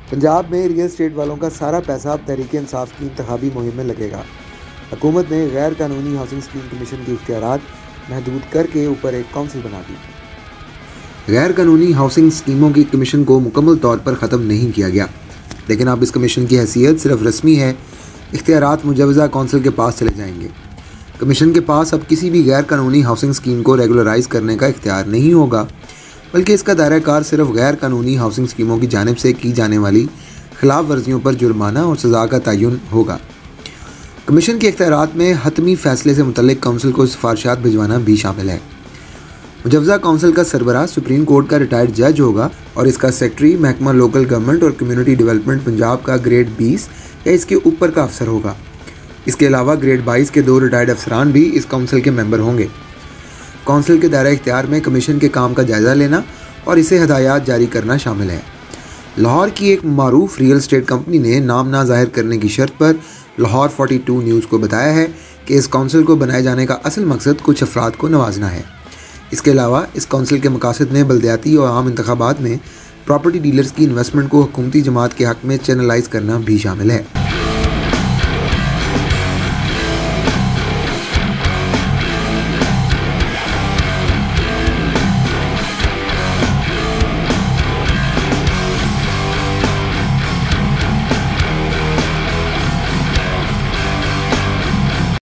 पंजाब में real estate वालों का सारा पैसा अब तहरीक इंसाफ की इंतखाबी मुहिम में लगेगा। हुकूमत ने गैर कानूनी हाउसिंग स्कीम कमीशन के इख्तियारात महदूद करके ऊपर एक काउंसिल बना दी। गैर कानूनी हाउसिंग स्कीमों की कमीशन को मुकम्मल तौर पर ख़त्म नहीं किया गया, लेकिन अब इस कमीशन की हैसियत सिर्फ रस्मी है। इख्तियारात मुजवज़ा कौंसिल के पास चले जाएंगे। कमीशन के पास अब किसी भी गैर कानूनी हाउसिंग स्कीम को रेगुलराइज करने का इख्तियार नहीं होगा, बल्कि इसका दायरा कार सिर्फ गैर कानूनी हाउसिंग स्कीमों की जानिब से की जाने वाली खिलाफ वर्जियों पर जुर्माना और सज़ा का तयन होगा। कमीशन के इख्तियारात में हतमी फ़ैसले से मुतल्लिक काउंसिल को सिफारिशात भिजवाना भी शामिल है। मुजवज़ा काउंसिल का सरबराह सुप्रीम कोर्ट का रिटायर्ड जज होगा और इसका सेक्रेटरी महकमा लोकल गवर्नमेंट और कम्युनिटी डेवलपमेंट पंजाब का ग्रेड 20 या इसके ऊपर का अफसर होगा। इसके अलावा ग्रेड 22 के 2 रिटायर्ड अफसरान भी इस काउंसिल के मेंबर होंगे। काउंसिल के दायरा इख्तियार में कमीशन के काम का जायज़ा लेना और इसे हदायत जारी करना शामिल है। लाहौर की एक मारूफ रियल एस्टेट कंपनी ने नाम ना जाहिर करने की शर्त पर लाहौर 42 न्यूज़ को बताया है कि इस काउंसिल को बनाए जाने का असल मकसद कुछ अफराद को नवाजना है। इसके अलावा इस काउंसिल के मकासद में बल्दियाती और आम इंतखाबात में प्रॉपर्टी डीलर्स की इन्वेस्टमेंट को हुकूमती जमात के हक़ में चैनलाइज करना भी शामिल है।